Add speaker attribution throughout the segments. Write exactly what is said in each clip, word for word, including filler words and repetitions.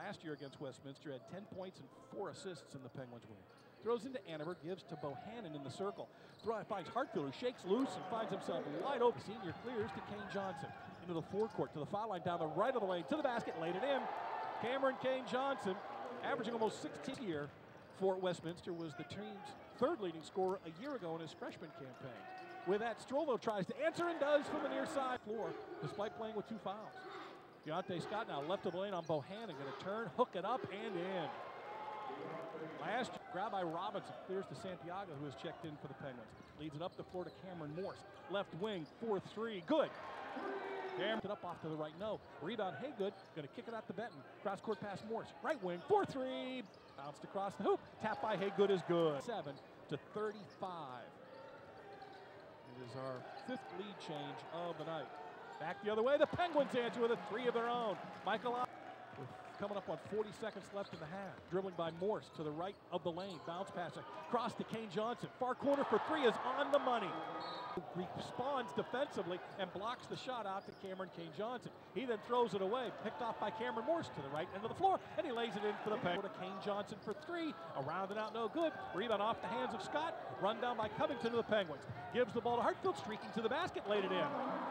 Speaker 1: last year against Westminster, had ten points and four assists in the Penguins win. Throws into Annever, gives to Bohannon in the circle. Throw, finds Hartfield, who shakes loose and finds himself wide open. Senior clears to Kane Johnson. Into the forecourt, to the foul line, down the right of the lane, to the basket, laid it in. Cameron Kane Johnson, averaging almost sixteen here for Westminster, was the team's third leading scorer a year ago in his freshman campaign. With that, Strovo tries to answer and does from the near side floor, despite playing with two fouls. Deontay Scott now left of the lane on Bohannon, going to turn, hook it up, and in. Last grab by Robinson, clears to Santiago, who has checked in for the Penguins. Leads it up the floor to Cameron Morse. Left wing, four three, good. Cameron it up off to the right, no. Rebound, Haygood, going to kick it out to Benton. Cross court pass Morse, right wing, four three. Bounced across the hoop, tap by Haygood is good. seven to thirty-five. It is our fifth lead change of the night. Back the other way, the Penguins answer with a three of their own. Michael with coming up on forty seconds left in the half. Dribbling by Morse to the right of the lane. Bounce passing. Cross to Kane Johnson. Far corner for three is on the money. Responds defensively and blocks the shot out to Cameron Kane Johnson. He then throws it away. Picked off by Cameron Morse to the right end of the floor. And he lays it in for the Penguins. To Kane Johnson for three. Around and out, no good. Rebound off the hands of Scott. Run down by Covington to the Penguins. Gives the ball to Hartfield. Streaking to the basket. Laid it in.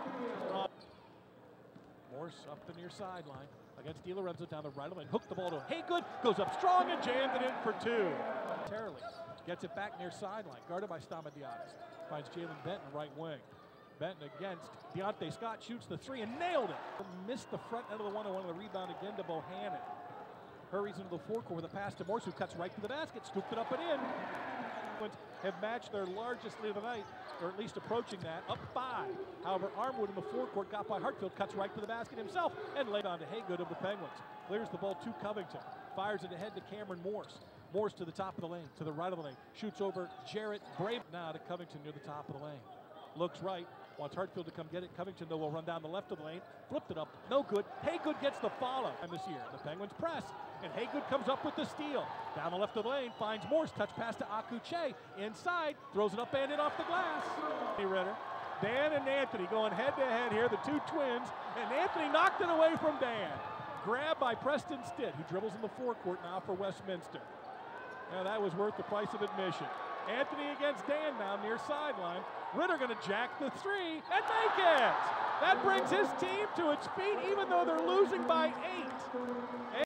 Speaker 1: Morse up the near sideline against DiLorenzo down the right of the lane. Hooked the ball to Haygood, goes up strong and jammed it in for two. Terriley gets it back near sideline, guarded by Stamatiadis. Finds Jalen Benton right wing. Benton against Deontay Scott, shoots the three and nailed it. Missed the front end of the one on one, the rebound again to Bohannon. Hurries into the forecourt with a pass to Morse, who cuts right to the basket, scooped it up and in. Have matched their largest lead of the night, or at least approaching that, up five. However, Armwood in the forecourt got by Hartfield, cuts right to the basket himself, and laid on to Haygood of the Penguins. Clears the ball to Covington, fires it ahead to Cameron Morse. Morse to the top of the lane, to the right of the lane, shoots over Jarrett Brave. Now to Covington near the top of the lane. Looks right, wants Hartfield to come get it. Covington, though, will run down the left of the lane, flipped it up, no good. Haygood gets the follow. And this year, the Penguins press, and Haygood comes up with the steal. Down the left of the lane, finds Morse, touch pass to Akuche, inside, throws it up and in off the glass. Hey, Ritter. Dan and Anthony going head to head here, the two twins, and Anthony knocked it away from Dan. Grabbed by Preston Stitt, who dribbles in the forecourt now for Westminster. Now that was worth the price of admission. Anthony against Dan now near sideline. Ritter going to jack the three and make it! That brings his team to its feet even though they're losing by eight.